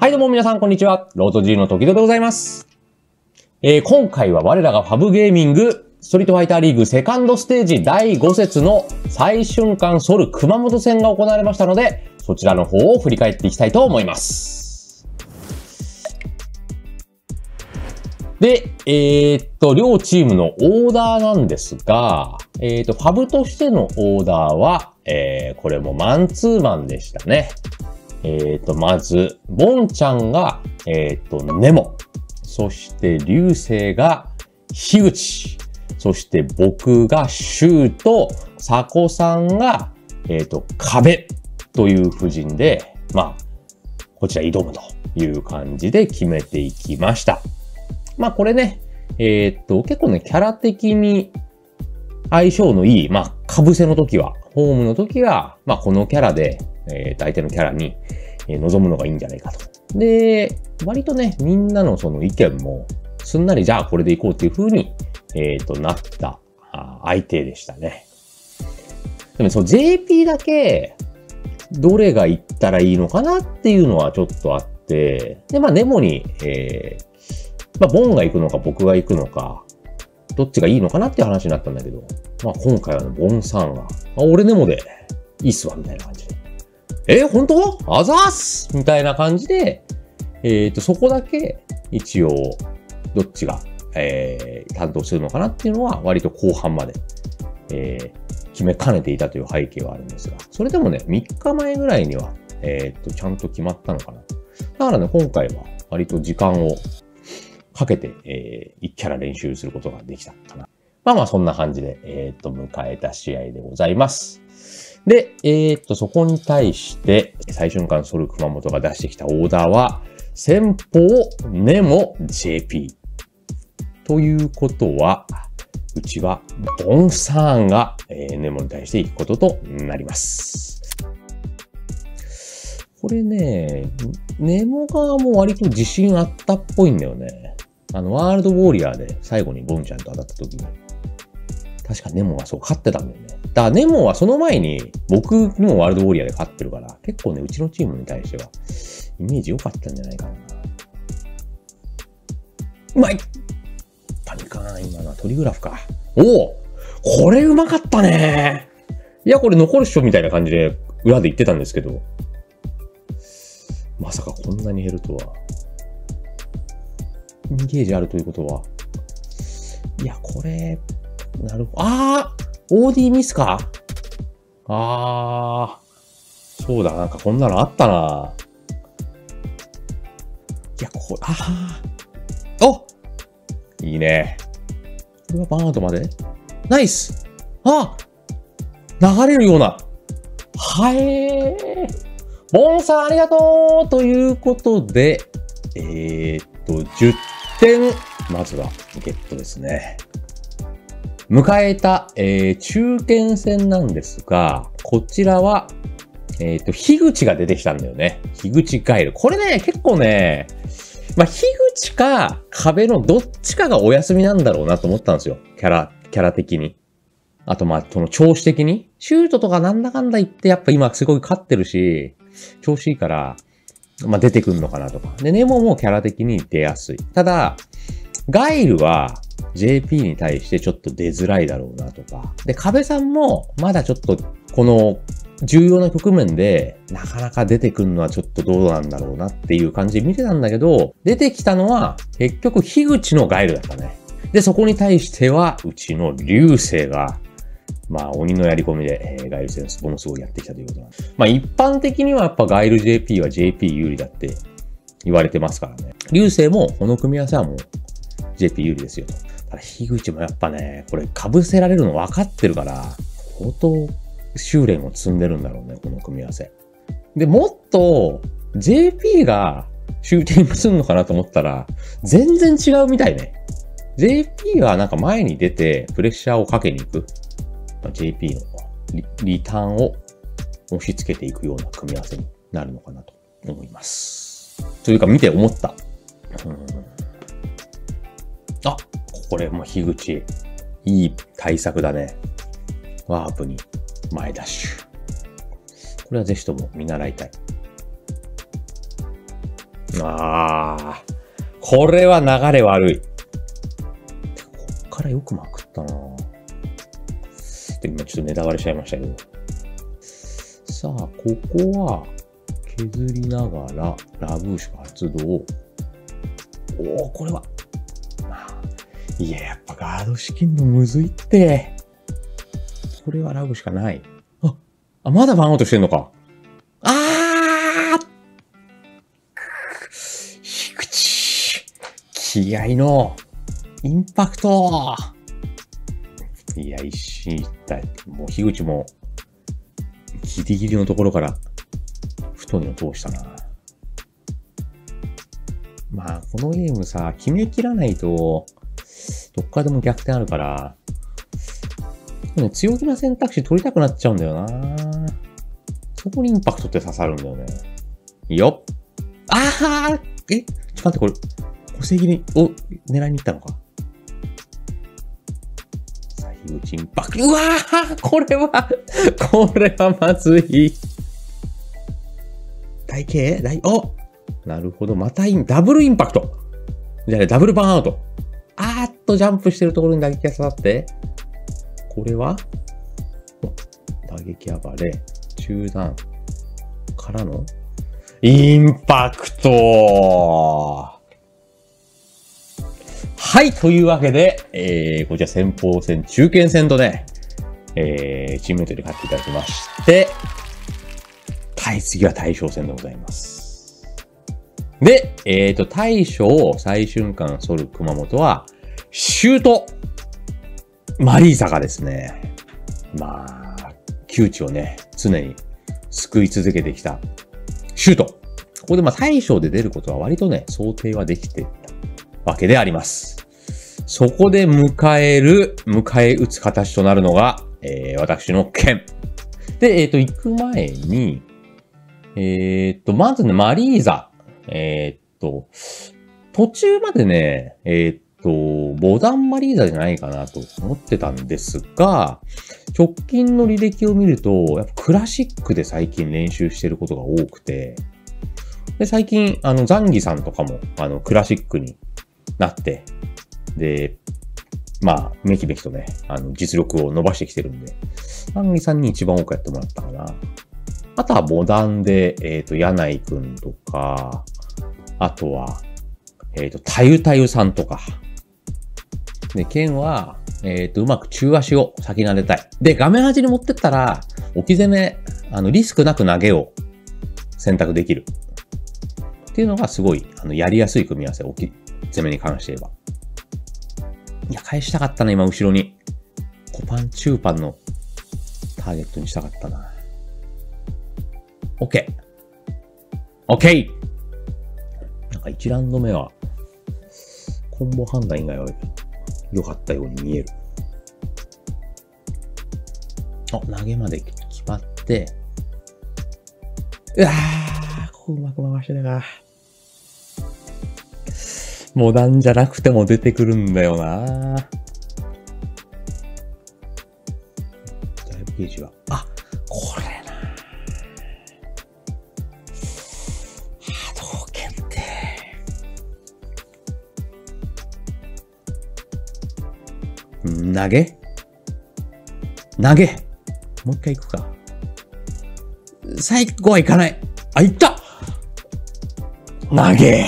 はいどうも皆さんこんにちは。ロート G の時戸でございます。今回は我らがファブゲーミングストリートファイターリーグセカンドステージ第5節の最瞬間ソル熊本戦が行われましたので、そちらの方を振り返っていきたいと思います。で、両チームのオーダーなんですが、ファブとしてのオーダーは、これもマンツーマンでしたね。まず、ボンちゃんが、ネモ。そして、流星が、樋口。そして、僕がシュート。サコさんが、壁。という布陣で、まあ、こちら挑むという感じで決めていきました。まあ、これね、結構ね、キャラ的に相性のいい、まあ、被せの時は、ホームの時は、まあ、このキャラで、相手のキャラに臨むのがいいんじゃないかと。で、割とね、みんなのその意見も、すんなりじゃあこれでいこうっていう風に、なった相手でしたね。でもその JP だけ、どれがいったらいいのかなっていうのはちょっとあって、で、まあネモに、まあボンが行くのか僕が行くのか、どっちがいいのかなっていう話になったんだけど、まあ今回はね、ボンさんが、俺ネモでいいっすわ、みたいな感じで。本当あざーすみたいな感じで、そこだけ一応、どっちが、担当するのかなっていうのは割と後半まで、決めかねていたという背景はあるんですが、それでもね、3日前ぐらいには、ちゃんと決まったのかな。だからね、今回は割と時間をかけて、1キャラ練習することができたかな。まあまあそんな感じで、迎えた試合でございます。で、そこに対して、最瞬間ソル熊本が出してきたオーダーは、先方ネモ JP。ということは、うちはボンサーンが、ネモに対していくこととなります。これね、ネモ側も割と自信あったっぽいんだよね。ワールドウォーリアーで最後にボンちゃんと当たった時に、確かネモがそう勝ってたんだよね。だからネモはその前に僕にもワールドウォーリアーで勝ってるから、結構ね、うちのチームに対してはイメージ良かったんじゃないかな。うまいパニカーン、今のはトリグラフか。おおこれうまかったね。いや、これ残るっしょみたいな感じで裏で言ってたんですけど、まさかこんなに減るとは。2ゲージあるということは。いや、これ、なるほど。OD ミスかそうだ、なんかこんなのあったな。いや、いいね。これはバーンドまでナイス流れるような。ボンさんありがとうということで、10点、まずはゲットですね。迎えた、中堅戦なんですが、こちらは、樋口が出てきたんだよね。樋口ガイル。これね、結構ね、まあ、樋口か壁のどっちかがお休みなんだろうなと思ったんですよ。キャラ的に。あと、まあ、その調子的に。シュートとかなんだかんだ言って、やっぱ今すごい勝ってるし、調子いいから、まあ、出てくんのかなとか。で、ネモもキャラ的に出やすい。ただ、ガイルは JP に対してちょっと出づらいだろうなとか。で、壁さんもまだちょっとこの重要な局面でなかなか出てくるのはちょっとどうなんだろうなっていう感じで見てたんだけど、出てきたのは結局樋口のガイルだったね。で、そこに対してはうちの流星がまあ鬼のやり込みで、ガイル戦ものすごいやってきたということなんです。まあ一般的にはやっぱガイル JP は JP 有利だって言われてますからね。流星もこの組み合わせはもうJP 有利ですよと。ただ、樋口もやっぱね、これ被せられるの分かってるから、相当修練を積んでるんだろうね、この組み合わせ。で、もっと JP がシューティングするのかなと思ったら、全然違うみたいね。JP はなんか前に出てプレッシャーをかけに行く。JP のリターンを押し付けていくような組み合わせになるのかなと思います。というか見て思った。これも樋口、いい対策だね。ワープに前ダッシュ。これはぜひとも見習いたい。 あー。これは流れ悪い。こっからよくまくったなぁ。で、今ちょっとネタバレしちゃいましたけど。さあ、ここは、削りながら、ラブーシュ発動。おー、これは。いや、やっぱガード資金のむずいって。これはラブしかない。まだバンアウトしてんのか。樋口。気合の、インパクト。いや、一進一退。もう樋口も、ギリギリのところから、太いの通したな。まあ、このゲームさ、決めきらないと、どっからでも逆転あるから、ね、強気な選択肢取りたくなっちゃうんだよな。そこにインパクトって刺さるんだよね。よっ。ちょっと待って、これ、補正切りを狙いに行ったのか。さあ、樋口インパクト。うわーこれはまずい。なるほど。またダブルインパクト。じゃあね、ダブルバーンアウト。ジャンプしてるところに打撃が刺さって。これは打撃暴れ、中段からのインパクト。はい、というわけで、こちら先鋒戦、中堅戦とね、チームメイトで勝っていただきまして、次は大将戦でございます。で、大将、最瞬間ソル熊本は、シュートマリーサがですね、まあ、窮地をね、常に救い続けてきたシュート。ここでまあ大将で出ることは割とね、想定はできていたわけであります。そこで迎え撃つ形となるのが、私の剣。で、行く前に、まずね、マリーザ。途中までね、ボダンマリーザじゃないかなと思ってたんですが、直近の履歴を見ると、やっぱクラシックで最近練習してることが多くて、で、最近、ザンギさんとかも、クラシックになって、で、まあ、めきめきとね、実力を伸ばしてきてるんで、ザンギさんに一番多くやってもらったかな。あとはモダンで、柳井くんとか、あとは、たゆたゆさんとか。で、剣は、うまく中足を先撫でたい。で、画面端に持ってったら、置き攻め、リスクなく投げを選択できる。っていうのがすごい、やりやすい組み合わせ。置き攻めに関して言えば。いや、返したかったな、今、後ろに。小パン、中パンのターゲットにしたかったな。OK。OK! なんか1ラウンド目は、コンボ判断以外は良かったように見える。投げまで決まって、ここうまく回してたか。モダンじゃなくても出てくるんだよな。だいぶゲージは。これな。波動拳って。投げもう一回行くか。最後はいかない。行った投げ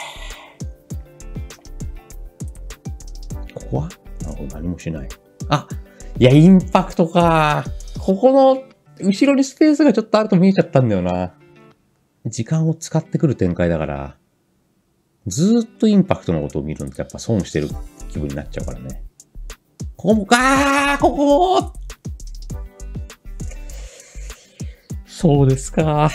ここは何もしない。いや、インパクトか。ここの、後ろにスペースがちょっとあると見えちゃったんだよな。時間を使ってくる展開だから、ずーっとインパクトのことを見るのってやっぱ損してる気分になっちゃうからね。ここも、ここもそうですか。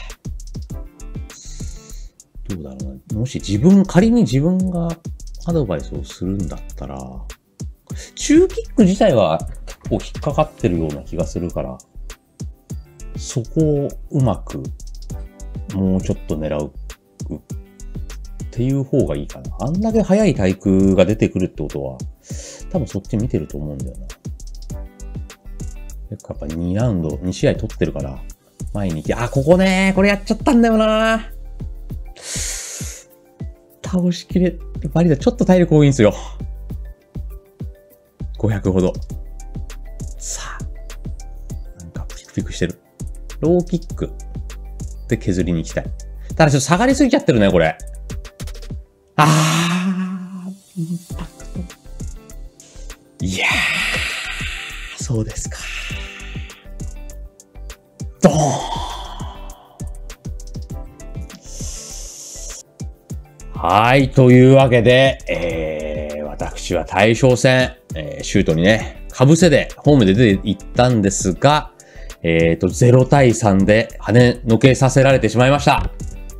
どうだろうな。もし仮に自分がアドバイスをするんだったら、中キック自体は結構引っかかってるような気がするから、そこをうまくもうちょっと狙うっていう方がいいかな。あんだけ速い対空が出てくるってことは、多分そっち見てると思うんだよな。結構やっぱ2ラウンド、2試合取ってるから、前に行き、ここね、これやっちゃったんだよな。 倒しきれ、バリダちょっと体力多いんですよ。500ほど。さあ。なんかピクピクしてる。ローキックで削りに行きたい。ただちょっと下がりすぎちゃってるね、これ。インパクト。いやー、そうですか。ドーン。はい、というわけで、私は大将戦、シュートにね、かぶせで、ホームで出ていったんですが、0対3で跳ねのけさせられてしまいました。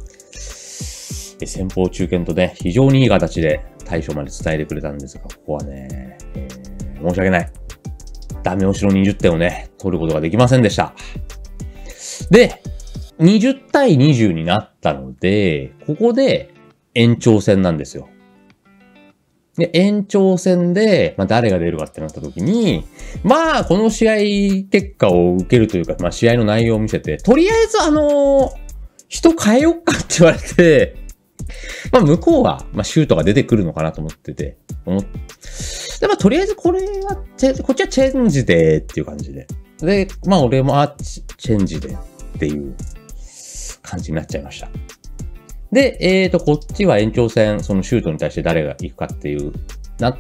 先方中堅とね、非常にいい形で大将まで伝えてくれたんですが、ここはね、申し訳ない。ダメ押しの20点をね、取ることができませんでした。で、20対20になったので、ここで延長戦なんですよ。で、延長戦で、誰が出るかってなった時に、この試合結果を受けるというか、試合の内容を見せて、とりあえず人変えよっかって言われて、向こうは、シュートが出てくるのかなと思ってて、で、とりあえずこっちはチェンジでっていう感じで。で、俺もチェンジでっていう感じになっちゃいました。で、こっちは延長戦、そのシュートに対して誰が行くかっていう、なって、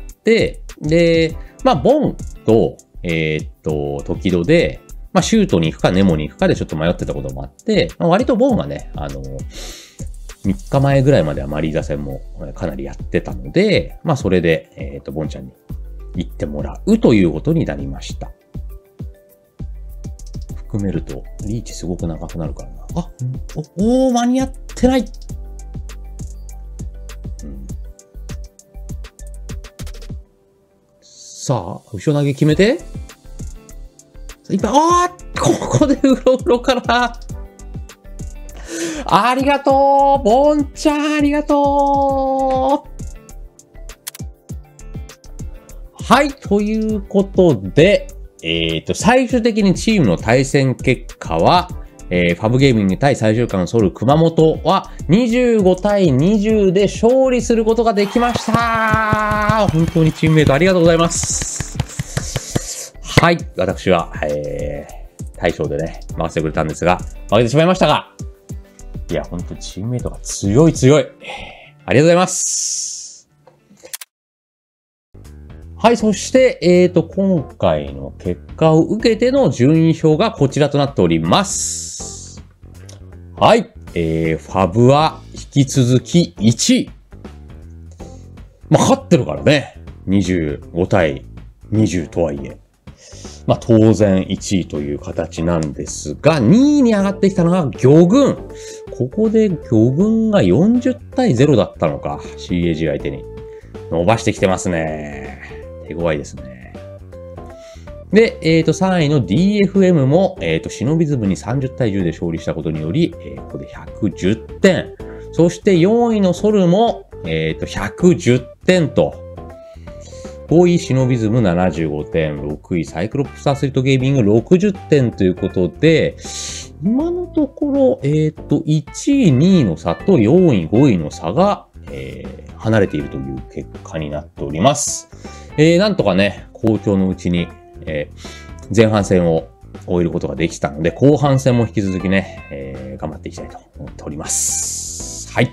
で、ボンと、時戸で、シュートに行くかネモに行くかでちょっと迷ってたこともあって、割とボンがね、3日前ぐらいまではマリーザ戦もかなりやってたので、それで、ボンちゃんに行ってもらうということになりました。含めると、リーチすごく長くなるからな。間に合ってない。さあ、後ろ投げ決めて。ここでうろうろから。ありがとうボンちゃんありがとうはい、ということで、最終的にチームの対戦結果は、ファブゲーミング対最終巻ソウル熊本は25対20で勝利することができました。本当にチームメイトありがとうございます。はい、私は、大将でね、任せてくれたんですが、負けてしまいましたが、いや、本当にチームメイトが強い。ありがとうございます。はい、そして、今回の結果を受けての順位表がこちらとなっております。はい、ファブは引き続き1位。勝ってるからね。25対20とはいえ。当然1位という形なんですが、2位に上がってきたのが魚群。ここで魚群が40対0だったのか。CAG 相手に。伸ばしてきてますね。手強いですね。で、3位の DFM も、シノビズムに30対10で勝利したことにより、ここで110点。そして4位のソルも、110点と。5位シノビズム75点、6位サイクロプスアスリートゲーミング60点ということで、今のところ、1位、2位の差と4位、5位の差が、離れているという結果になっております。なんとかね、好調のうちに、前半戦を終えることができたので、後半戦も引き続きね、頑張っていきたいと思っております。はい。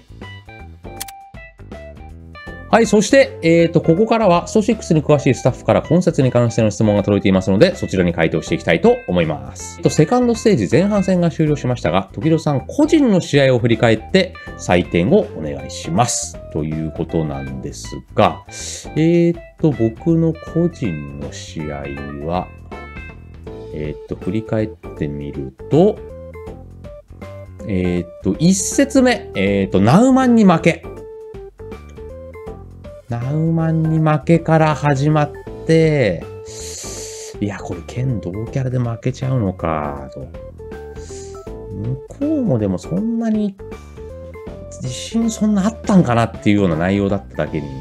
はい、そして、ここからは、スト6に詳しいスタッフから今節に関しての質問が届いていますので、そちらに回答していきたいと思います。セカンドステージ前半戦が終了しましたが、時戸さん個人の試合を振り返って採点をお願いします。ということなんですが、僕の個人の試合は、振り返ってみると、1節目、ナウマンに負け。ナウマンに負けから始まって、いや、これ剣同キャラで負けちゃうのか、と。向こうもでもそんなに、自信そんなあったんかなっていうような内容だっただけに、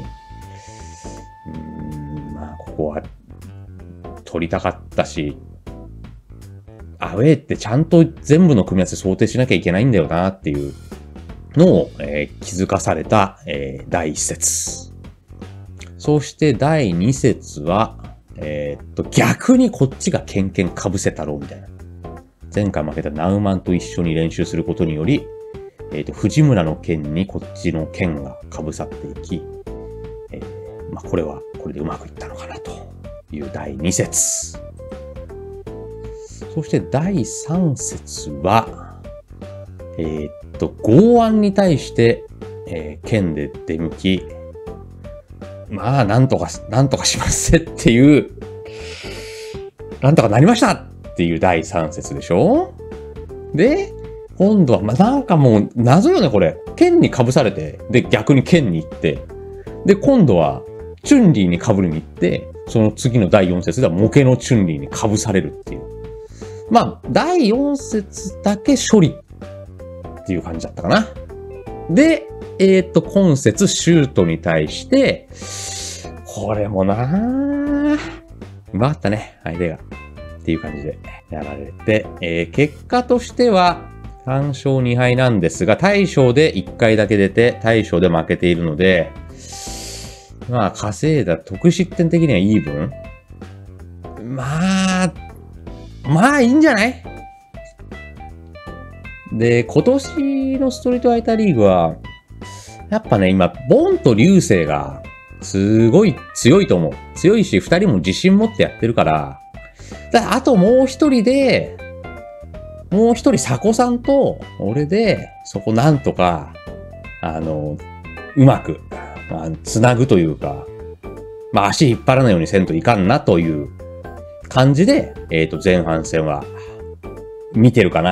ここは取りたかったし、アウェーってちゃんと全部の組み合わせ想定しなきゃいけないんだよなっていうの、気づかされた、第1節。そして第2節は、逆にこっちがケンケン被せたろうみたいな。前回負けたナウマンと一緒に練習することにより、藤村の剣にこっちの剣が被さっていき、これはこれでうまくいったのかなという第2節。そして第3節は、剛腕に対して、剣で出向き、なんとかしますっていう、なんとかなりましたっていう第3節でしょ。で、今度は、なんかもう謎よね、これ。剣に被されて、で、逆に剣に行って、で、今度は、チュンリーに被りに行って、その次の第4節ではモケのチュンリーに被されるっていう。第4節だけ処理っていう感じだったかな。で、今節シュートに対して、これもうまかったね、相手が。っていう感じでやられて、結果としては3勝2敗なんですが、大将で1回だけ出て、大将で負けているので、稼いだ得失点的にはイーブン。いいんじゃない？で、今年のストリートファイターリーグは、やっぱね、今、ボンと流星が、すごい強いと思う。強いし、二人も自信持ってやってるから、あともう一人サコさんと、俺で、そこなんとか、うまく、つなぐというか、足引っ張らないようにせんといかんなという感じで、前半戦は、見てるかな。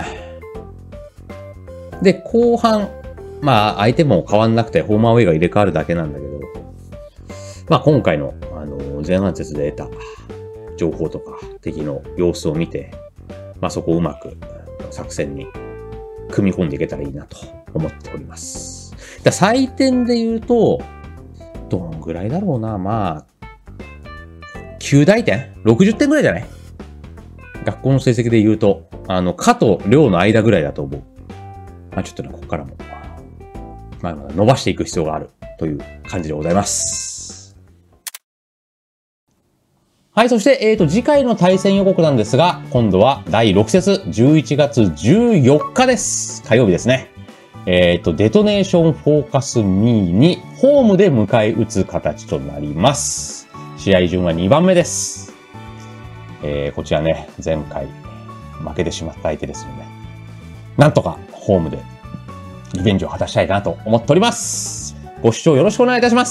で、後半、相手も変わんなくて、ホームアウェイが入れ替わるだけなんだけど、今回の、前半節で得た情報とか、敵の様子を見て、そこをうまく作戦に組み込んでいけたらいいなと思っております。採点で言うと、どんぐらいだろうな、9大点 ?60 点ぐらいじゃない？学校の成績で言うと、科と寮の間ぐらいだと思う。ちょっとね、ここからも、伸ばしていく必要があるという感じでございます。はい、そして、次回の対戦予告なんですが、今度は第6節、11月14日です。火曜日ですね。デトネーションフォーカスミーにホームで迎え撃つ形となります。試合順は2番目です。こちらね、前回負けてしまった相手ですので、なんとかホームでリベンジを果たしたいなと思っております。ご視聴よろしくお願いいたします。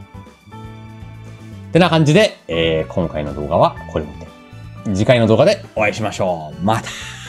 てな感じで、今回の動画はこれにて、次回の動画でお会いしましょう。また。